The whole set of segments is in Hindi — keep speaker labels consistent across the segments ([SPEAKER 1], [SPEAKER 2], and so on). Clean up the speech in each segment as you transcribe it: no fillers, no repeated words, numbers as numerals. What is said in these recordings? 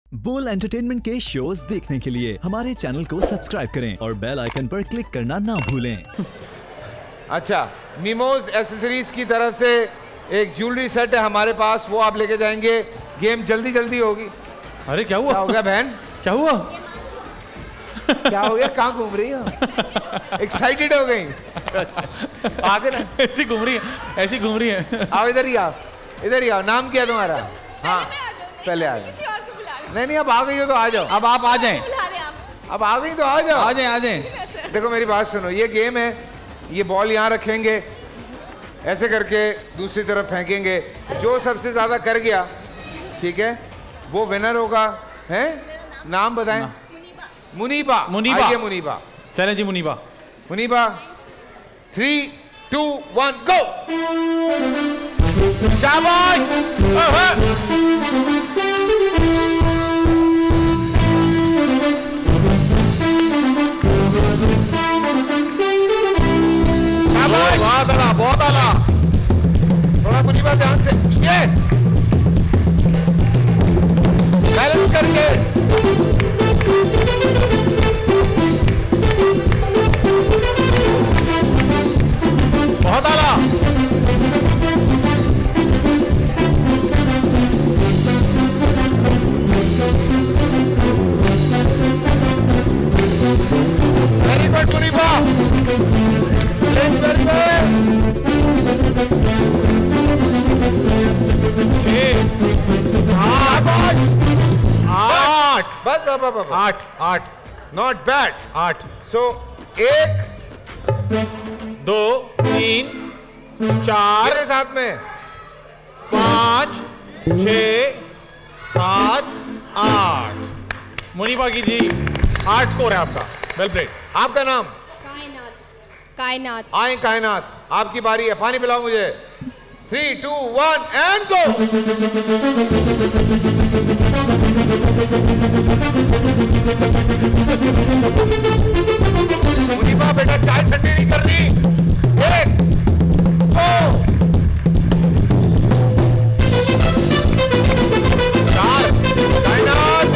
[SPEAKER 1] बोल एंटरटेनमेंट के शोज देखने के लिए हमारे चैनल को सब्सक्राइब करें और बेल आइकन पर क्लिक करना ना भूलें।
[SPEAKER 2] अच्छा, मिमोज एसेसरीज की तरफ से एक ज्वेलरी सेट है हमारे पास, वो आप लेके जाएंगे। गेम जल्दी जल्दी होगी।
[SPEAKER 3] अरे क्या हुआ?
[SPEAKER 2] क्या हो गया बहन?
[SPEAKER 3] क्या हुआ?
[SPEAKER 2] क्या हो गया? कहाँ घूम रही हो? एक्साइटेड हो गई? आगे ना,
[SPEAKER 3] ऐसी घूम रही है, ऐसी घूम रही है।
[SPEAKER 2] आओ इधर ही आओ, इधर ही आओ। नाम क्या है तुम्हारा? हाँ पहले आ जाओ। नहीं अब आ गई हो तो आ जाओ।
[SPEAKER 3] अब आप आ जाएं।
[SPEAKER 2] अब आ गई तो आ जाओ।
[SPEAKER 3] आ जाएं, आ जाएं।
[SPEAKER 2] देखो मेरी बात सुनो, ये गेम है, ये बॉल यहाँ रखेंगे, ऐसे करके दूसरी तरफ फेंकेंगे। जो सबसे ज्यादा कर गया, ठीक है, वो विनर होगा। हैं? नाम बताएं। मुनीबा। मुनीबा। आइए मुनीबा।
[SPEAKER 3] चलें जी मुनीबा।
[SPEAKER 2] मुनीबा 3, 2, 1 गो। शाबाश। बहुत आला, बहुत आला। थोड़ा मुनीबा ध्यान से, ये बैलेंस करके।
[SPEAKER 3] बहुत आला।
[SPEAKER 2] Very good Muniba, very good.
[SPEAKER 3] 8
[SPEAKER 2] not bad.
[SPEAKER 3] 8
[SPEAKER 2] so 1
[SPEAKER 3] 2 3 4
[SPEAKER 2] मेरे साथ में
[SPEAKER 3] 5 6 7 8। मुनीबा की जी 8 स्कोर है आपका। Well played.
[SPEAKER 2] आपका नाम?
[SPEAKER 4] कायनात। कायनात।
[SPEAKER 2] आए कायनात, आपकी बारी है। पानी पिलाओ मुझे। 3, 2, 1 एंड गो। मुनीबा बेटा चाय ठंडी नहीं करनी। 1 2 4 कायनात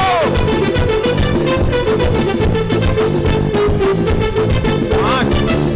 [SPEAKER 3] 5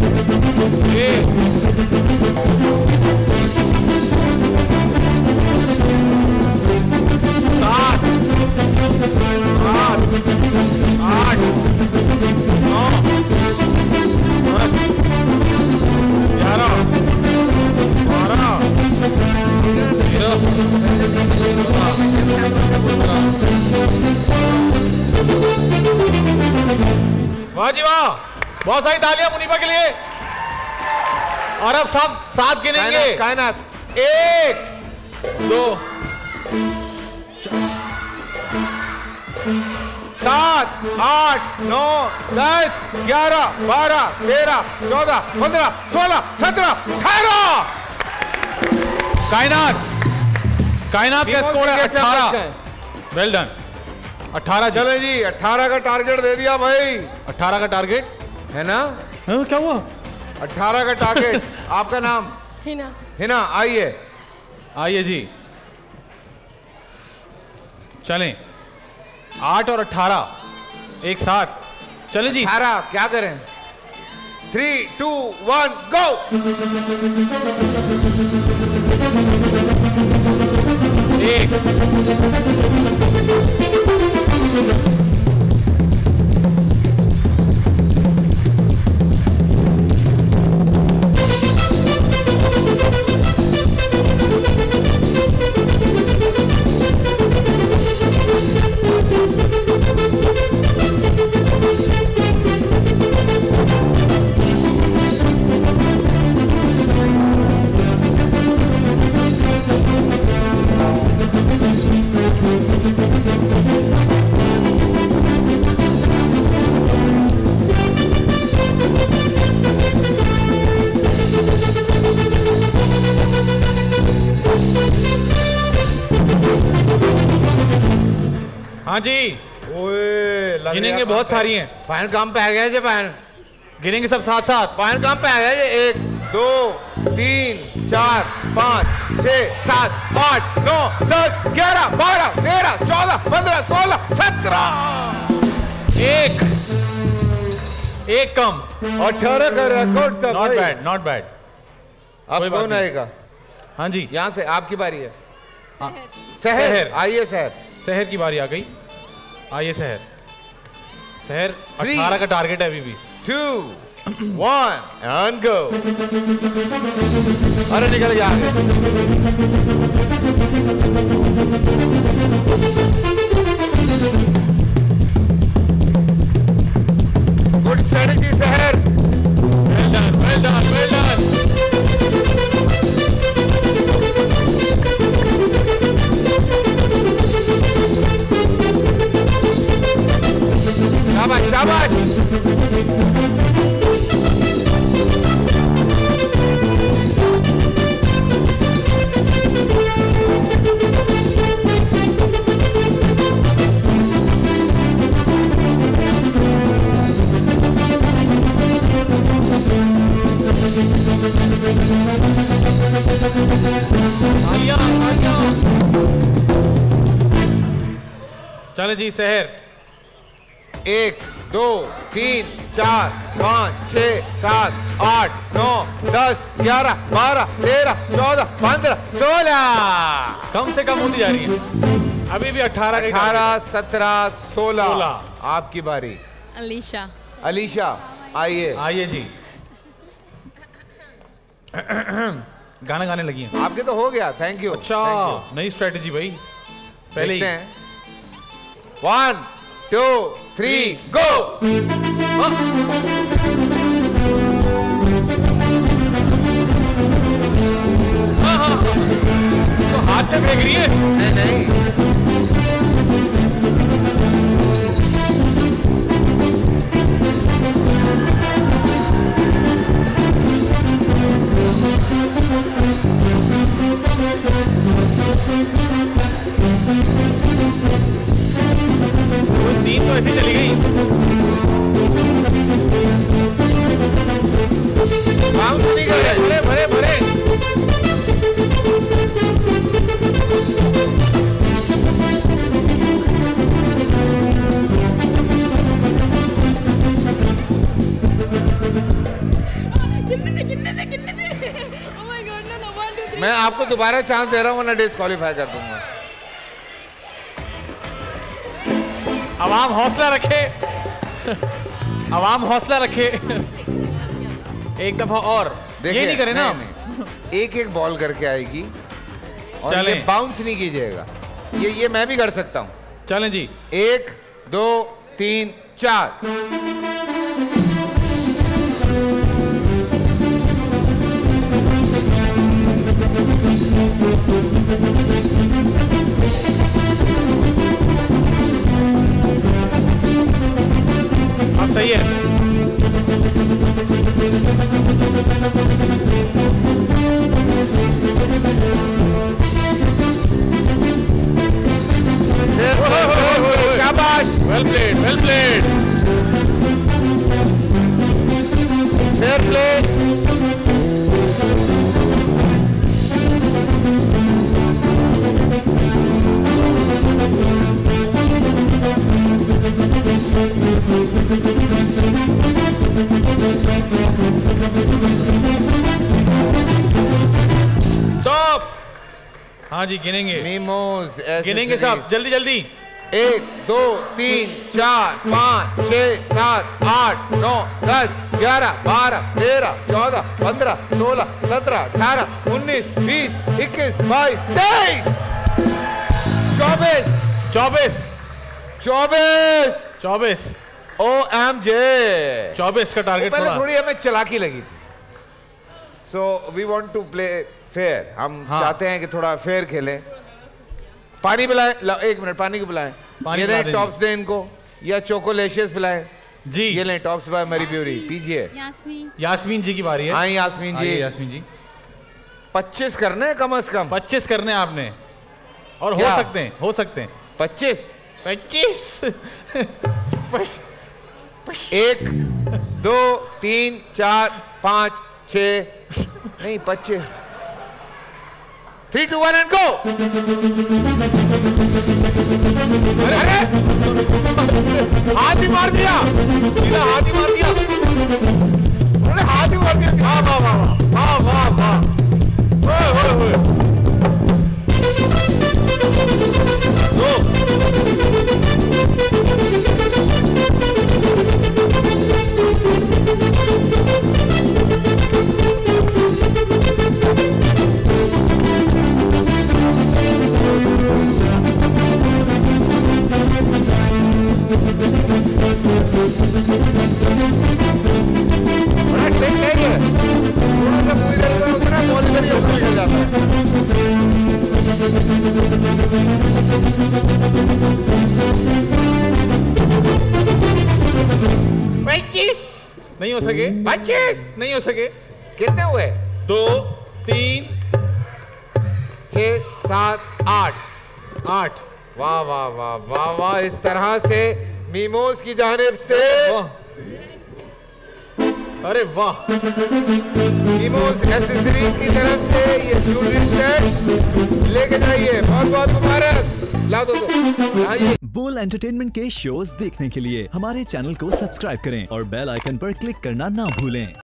[SPEAKER 3] वाह जी वाह, बहुत सारी तालियां मुनीबा के लिए। और अब सब साथ गिनेंगे।
[SPEAKER 2] कायनात 1
[SPEAKER 3] 2
[SPEAKER 2] 7 8 9 10 11 12 13 14 15 16 17 18।
[SPEAKER 3] कायनात का स्कोर है 18। Well done. 18।
[SPEAKER 2] चले जी 18 का टारगेट दे दिया भाई।
[SPEAKER 3] 18 का टारगेट
[SPEAKER 2] है ना?
[SPEAKER 3] क्या हुआ?
[SPEAKER 2] 18 का टारगेट। आपका नाम?
[SPEAKER 4] हिना।
[SPEAKER 2] हिना, आइए।
[SPEAKER 3] आइए जी, चलें। 8 और 18 एक साथ। चले जी।
[SPEAKER 2] 18 क्या करें? 3, 2, 1 गो।
[SPEAKER 3] एक हाँ जी।
[SPEAKER 2] ओए
[SPEAKER 3] गिनेंगे, बहुत सारी हैं।
[SPEAKER 2] पैन काम पे आ गया जी। पैन
[SPEAKER 3] गिनेंगे सब साथ साथ।
[SPEAKER 2] पैन काम पे आ गया जी। 1 2 3 4 5 6 7 8 9 10 11 12 13 14 15 16 17
[SPEAKER 3] एक कम
[SPEAKER 2] 18 का रिकॉर्ड था।
[SPEAKER 3] Not bad not bad.
[SPEAKER 2] अब कौन आएगा?
[SPEAKER 3] हाँ जी
[SPEAKER 2] यहाँ से आपकी बारी है।
[SPEAKER 3] शहर
[SPEAKER 2] आइए शहर।
[SPEAKER 3] शहर की बारी आ गई। आइए शहर। शहर 18 का टारगेट है अभी भी।
[SPEAKER 2] 2 1 and go। अरे निकल गया आगे। गुड स्ट्रेटजी शहर।
[SPEAKER 3] Well done well done well done.
[SPEAKER 2] शाबाश शाबाश।
[SPEAKER 3] चले जी शहर।
[SPEAKER 2] 1 2 3 4 5 6 7 8 9 10 11 12 13 14 15 16।
[SPEAKER 3] कम से कम होती जा रही है अभी भी। 18
[SPEAKER 2] 17 16 आपकी बारी।
[SPEAKER 4] अलीशा।
[SPEAKER 2] अलीशा आइए।
[SPEAKER 3] आइए जी। गाना गाने लगी हैं।
[SPEAKER 2] आपके तो हो गया। Thank you.
[SPEAKER 3] अच्छा नई स्ट्रेटेजी भाई। पहले ही 1 2 3 गो। तो हाथ से फेंक रही है।
[SPEAKER 2] नहीं
[SPEAKER 3] तीन तो ऐसे चली गई।
[SPEAKER 2] बाउंस नहीं कर रहे।
[SPEAKER 3] भरे भरे भरे।
[SPEAKER 2] मैं आपको दोबारा चांस दे रहा हूँ वरना डिस्क्वालीफाई कर दूंगा।
[SPEAKER 3] आवाम हौसला रखे। आवाम हौसला रखे। एक दफा और ये नहीं करे ना।
[SPEAKER 2] एक एक बॉल करके आएगी और
[SPEAKER 3] चलें।
[SPEAKER 2] ये बाउंस नहीं कीजिएगा। ये मैं भी कर सकता हूँ।
[SPEAKER 3] चलें जी।
[SPEAKER 2] 1 2 3 4।
[SPEAKER 3] अब सही है।
[SPEAKER 2] शाबाश।
[SPEAKER 3] Well played well played.
[SPEAKER 2] Fair play.
[SPEAKER 3] Stop. हाँ जी गिनेंगे।
[SPEAKER 2] मीमोज
[SPEAKER 3] गिनेंगे सब जल्दी जल्दी।
[SPEAKER 2] 1 2 3 4 5 6 7 8 9 10 11 12 13 14 15 16 17 18 19 20 21 22 23 24
[SPEAKER 3] 24
[SPEAKER 2] 24
[SPEAKER 3] 24
[SPEAKER 2] OMG
[SPEAKER 3] 24 का टारगेट
[SPEAKER 2] पहले
[SPEAKER 3] थोड़ा।
[SPEAKER 2] थोड़ी हमें चलाकी लगी थी। So we want to play fair. हम चाहते हैं कि थोड़ा फेयर खेलें। पानी पिलाएं। 1 मिनट पानी को पिलाएं।
[SPEAKER 3] पानी
[SPEAKER 2] ये
[SPEAKER 3] पिला
[SPEAKER 2] दें
[SPEAKER 3] दीजिए।
[SPEAKER 2] टॉप्स दें इनको या चोकोलेशियस पिलाएं।
[SPEAKER 3] जी
[SPEAKER 2] ये लें टॉप्स बाय मरी प्यूरी पीजिए।
[SPEAKER 3] यास्मीन जी की बारी है।
[SPEAKER 2] हाँ यास्मीन जी।
[SPEAKER 3] आइए यास्मीन जी।
[SPEAKER 2] 25 करने हैं कम से कम।
[SPEAKER 3] 25 करने हैं आपने और
[SPEAKER 2] क्या?
[SPEAKER 3] हो सकते हैं
[SPEAKER 2] 25
[SPEAKER 3] 25
[SPEAKER 2] 1 2 3 4 5 6 नहीं 25। 3, 2, 1 and go।
[SPEAKER 3] अरे हाथ ही मार दिया, सीधा हाथ ही मार दिया,
[SPEAKER 2] उन्होंने हाथ ही मार दिया।
[SPEAKER 3] वाह वाह वाह वाह वाह वाह, ओए ओए ओए,
[SPEAKER 2] बड़ा ट्रिक है ये, थोड़ा सा पूरी तरीके से उतना बॉल इधर ही ऊपर निकल जाता है।
[SPEAKER 3] नहीं हो सके,
[SPEAKER 2] 25
[SPEAKER 3] नहीं हो सके।
[SPEAKER 2] कितने हुए?
[SPEAKER 3] 2, 3,
[SPEAKER 2] 6, 7, 8।
[SPEAKER 3] 8।
[SPEAKER 2] वाह वाह वाह वाह वाह। इस तरह से मीमोस की जानिब से,
[SPEAKER 3] वाह, अरे वाह,
[SPEAKER 2] मीमोस एक्सेसरीज की तरफ से ये ज्वेलरी सेट लेके जाइए। बहुत बहुत मुबारक। लाओ दोस्तों, आइए।
[SPEAKER 1] बोल एंटरटेनमेंट के शोज देखने के लिए हमारे चैनल को सब्सक्राइब करें और बेल आइकन पर क्लिक करना ना भूलें।